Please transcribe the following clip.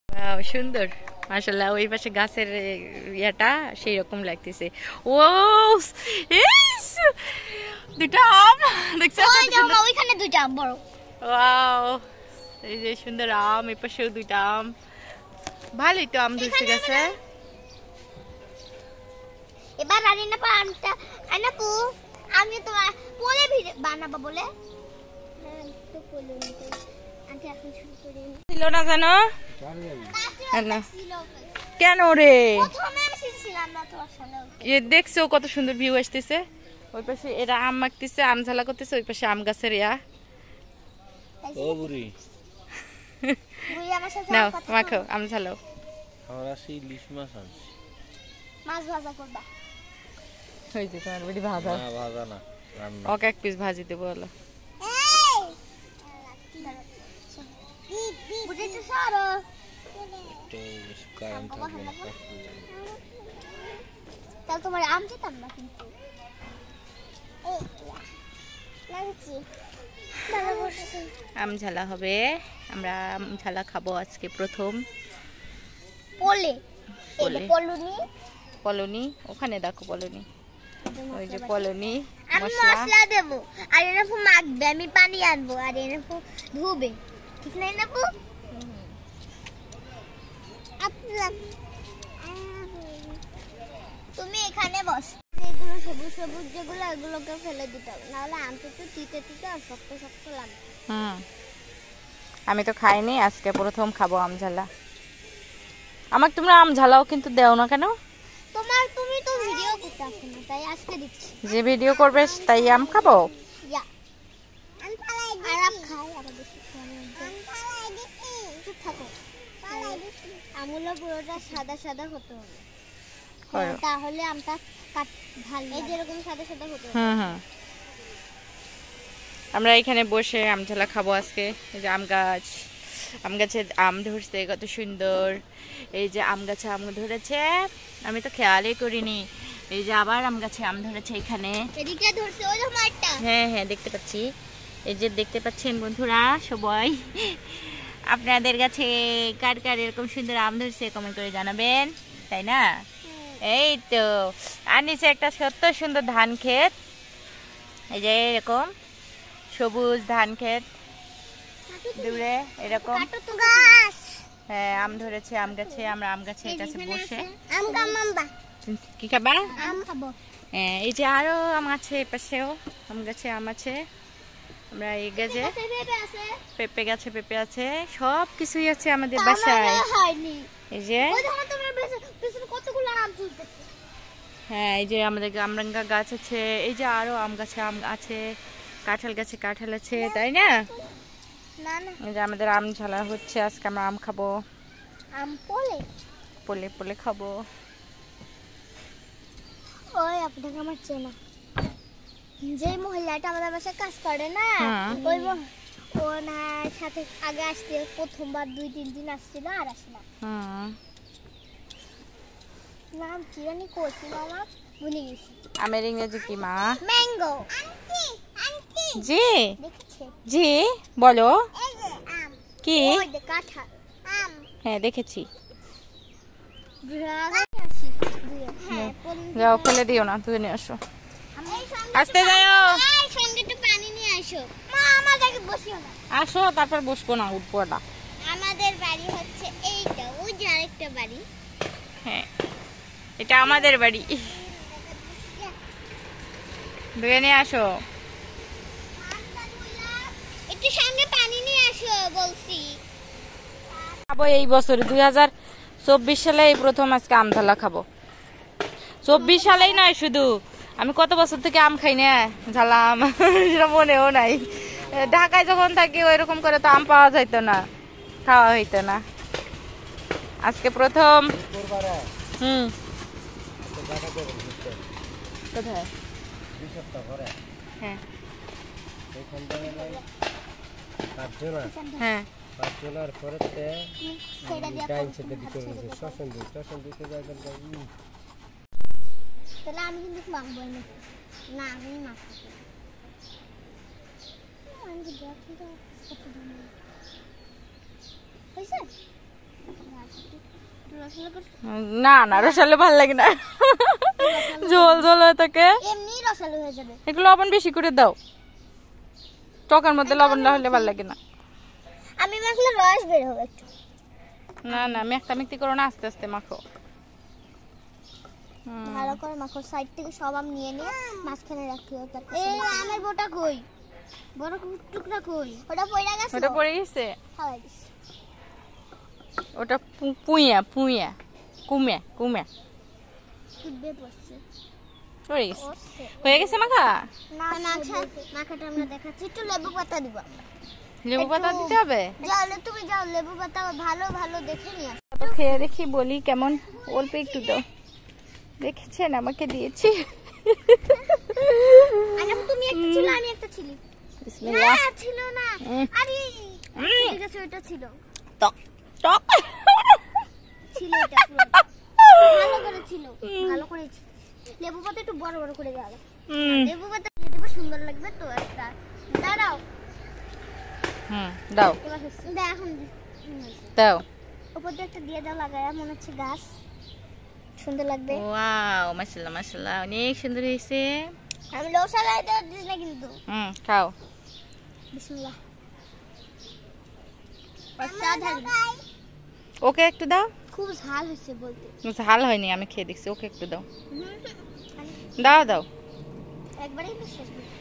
Wow সুন্দর মাশাআল্লাহ। ওই পাশে গাছের ইয়াটা সেই রকম লাগতেছে। ও দুটা আম দেখছো? ওইখানে দুইটা আম বড়। ওয়াও এই যে সুন্দর আম, এই পাশেও দুইটা আম। ভালোই তো আম ধরছে গেছে। এবার আরিনা পা আমটা আনাপু আমি তোমার পোলে বানাবো বলে। হ্যাঁ তো পোলে নিতে আন্টি এখন শুরু করি ছিল না জানো কেন রে? প্রথমে আমি শিখছিলাম না তো আসলে। এ দেখছো কত সুন্দর ভিউ আসতেছে। ওই পাশে এরা আম মাখতেছে, আম ঝালা করতেছে। ওই পাশে আম গাছের ইয়া। ও বুড়ি বুড়ি আমার সাথে নাও মাখো আম ঝালাও। আমরা সেই ইলিশ মাছ আনছি। মাছ ভাজা করবা? হয়েছে তোমার বুড়ি ভাজা? না ভাজা না, রান্না। ওকে এক পিস ভাজি দেবো বলো। এই বুড়ি তো সারো কারণ থাকবে না। তাহলে তোমার আম দিতাম না কিন্তু। আম ঝালা হবে, আমরা আম ঝালা খাবো আজকে প্রথম। পোলে পোলে পলুনি পলনি ওখানে দেখো পলনি, ওই যে পলনি আমি মশলা। মশলা দেবো আর এনাফু মাখবে, আমি পানি আনবো আর এনাফু ধুবে, ঠিক না এনাফু? তুমি এখানে বস। যেগুলো সবুজ সবুজ যেগুলো এগুলোকে ফেলে দিতে হবে, নাহলে আমটা তো তিতে তিতে আর শক্ত শক্ত লাগবে। আমি তো খাইনি, আজকে প্রথম খাবো আম ঝালা। আমাকে তোমরা আম ঝালাও কিন্তু দেও না কেন? তুমি তো ভিডিও করতে আসো না, তাই আজকে দিচ্ছি। যে ভিডিও করবে তাই আম খাবো? ইয়া আমি ফালাই দিই। আর আম খাই আর বেশি খাই। আমি ফালাই দিচ্ছি। চুপ থাকো। ফালাই দিচ্ছি। আমগুলো পুরোটা সাদা সাদা হতে হবে, তাহলে আমটা ভালো এই যেরকম সাদা সাদা হতে হবে। আমরা এখানে বসে আম ঝালা খাবো আজকে। এই যে আম গাছ, আম গাছে আম ধরছে কত সুন্দর। এই যে আম গাছে আম ধরেছে, আমি তো খেয়ালই করিনি। এই যে আবার আম গাছে আম ধরেছে এখানে। এদিকে ধরছে ওই আমারটা। হ্যাঁ হ্যাঁ দেখতে পাচ্ছি। এই যে দেখতে পাচ্ছেন বন্ধুরা সবাই, আপনাদের কাছে কার কার এরকম সুন্দর আম ধরছে কমেন্ট করে জানাবেন, তাই না? এই তো আর নিচে একটা সত্য সুন্দর ধান ক্ষেত, এই যে এরকম সবুজ ধান ক্ষেত, দূরে এরকম হ্যাঁ আম ধরেছে আম গাছে। আমরা আম গাছের কাছে বসে কি খাবা? আম খাবো। হ্যাঁ এই যে আরো আম আছে, পাশেও আম গাছে আম আছে। আমরা এই গাছে পেঁপে গাছে পেঁপে আছে, সব কিছুই আছে আমাদের বাসায়। এই যে হ্যাঁ এই যে আমাদের আমরাঙ্গা গাছ আছে, এই যে আরো আম গাছে আম আছে, কাঁঠাল গাছে কাঁঠাল আছে, তাই না? এই যে আমাদের আম ঝালা হচ্ছে আজকে, আমরা আম খাবো। আম পোলে পোলে পোলে খাবো। ওই আপনাকে আমার চেনা, যে মহিলাটা আমাদের বাসায় কাজ করে না, ওই ওনার সাথে আগে আসতে প্রথমবার 2-3 দিন আসছিল আর আসে না। নাম কি জানি কইছিল আমার, ভুলে গেছি। আমের ইংরেজি কি মা? ম্যাঙ্গো। আন্টি আন্টি জি দেখেছে? জি বলো। এই যে আম। কি? ওই যে কাঁঠাল আম। হ্যাঁ দেখেছি। হ্যাঁ যাও ফেলে দিও না, তুই নিয়ে আসো। আসতে যাও। এই সঙ্গে একটু পানি নিয়ে আসো। মা আমার জায়গায় বসিও না। আসো তারপর বসবো না, উঠবো না। আমাদের বাড়ি হচ্ছে এইটা, ওই যে আরেকটা বাড়ি। হ্যাঁ এটা আমাদের বাড়ি। ধুয়ে নিয়ে আসো। একটু সঙ্গে পানি নিয়ে আসো বলছি। খাবো এই বছরে 2024 সালে এই প্রথম আজকে আম ঝালা খাবো। 24 সালেই নয়, শুধু আমি কত বছর থেকে আম খাই না, ঝালা আম সেটা মনেও নাই। ঢাকায় যখন থাকি ওইরকম করে তো আম পাওয়া যাইতো না, খাওয়া হইতো না। আজকে প্রথম। কোথায়? হ্যাঁ হ্যাঁ তাহলে আমি কিন্তু মাখবো না, আমি মাখবো। হয়েছে রসালো করছো? না না রসালো ভালো লাগে না, ঝোল ঝোল হয়ে থাকে। এমনি রসালো হয়ে যাবে। একটু লবণ বেশি করে দাও, টকের মধ্যে লবণ না হলে ভালো লাগে না। আমি মাখলে রস বের হবে একটু। না না মেখটা মেখতি করো না, আস্তে আস্তে মাখো। ভালো করে মাখো, সাইড থেকে সব আম নিয়ে নিয়ে মাঝখানে রাখিও। এই আমের বোটা কই? বড় টুকরা কই? ওটা পড়ে গেছে। ওটা পড়ে গেছে, খাওয়াই দিস। ওটা পুইয়া পুইয়া কুমে কুমে কুদবে পড়ছে। পড়ে গেছে। হয়ে গেছে মাখা? না না মাখাটা আমরা দেখাচ্ছি। একটু লেবু পাতা দিব। লেবু পাতা দিতে হবে? যাও তুমি যাও, লেবু পাতা ভালো ভালো দেখে নিয়ে আসো। তো খেয়ে দেখি বলি কেমন, অল্প একটু দাও। দেখেছেন আমাকে দিয়েছি। আরে তুমি একটা ছিল, আমি একটা ছিলি। বিসমিল্লাহ। না ছিল না, আরে ঠিক আছে ওটা ছিল। টক টক ছিল এটা পুরো ভালো করে ছিল, ভালো করে ছিল। লেবু পাতা একটু বড় বড় করে দাও। লেবু পাতা দিয়ে দেবো, সুন্দর লাগবে তো। একটা দাঁড়াও। দাও এবার দা এখন দাও। উপর দিয়ে একটা দিয়ে দাও, লাগায়া মনে হচ্ছে গাছ, সুন্দর লাগবে। ওয়াও মাশাআল্লাহ মাশাআল্লাহ, অনেক সুন্দর হয়েছে। আমি লৌসা লাইতে দিস না কিন্তু। খাও। বিসমিল্লাহ। অসাধারণ। ওকে একটু দাও। খুব ঝাল হয়েছে বলতে। ঝাল হয়নি, আমি খেয়ে দেখছি। ওকে একটু দাও, দাও দাও। একবারেই শেষ করব।